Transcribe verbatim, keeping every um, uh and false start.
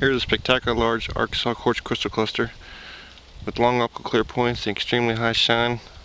Here's a spectacular large Arkansas quartz crystal cluster with long optical clear points and extremely high shine.